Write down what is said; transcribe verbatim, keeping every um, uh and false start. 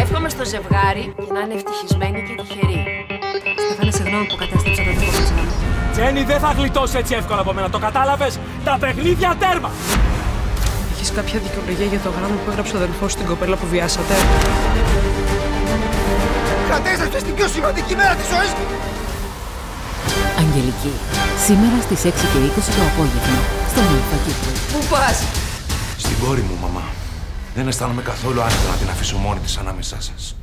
εύχομαι στο ζευγάρι και να είναι ευτυχισμένοι και τυχεροί. Στέφανε, συγγνώμη που κατέστρεψα το δικό μας γάμο. Τζένι, δεν θα γλιτώσει έτσι εύκολα από μένα, το κατάλαβες? Τα παιχνίδια τέρμα! Έχεις κάποια δικαιολογία για το γράμμα που έγραψε ο αδελφός στην κοπέλα που βιάσατε? Κατέστρεψες την πιο σημαντική μέρα της ζωής μου! Αγγελική. Σήμερα στις έξι και είκοσι το απόγευμα, στον Αλφα Κύπρο. Πού πας? Στην κόρη μου, μαμά. Δεν αισθάνομαι καθόλου άνετα να την αφήσω μόνη της ανάμεσά σας.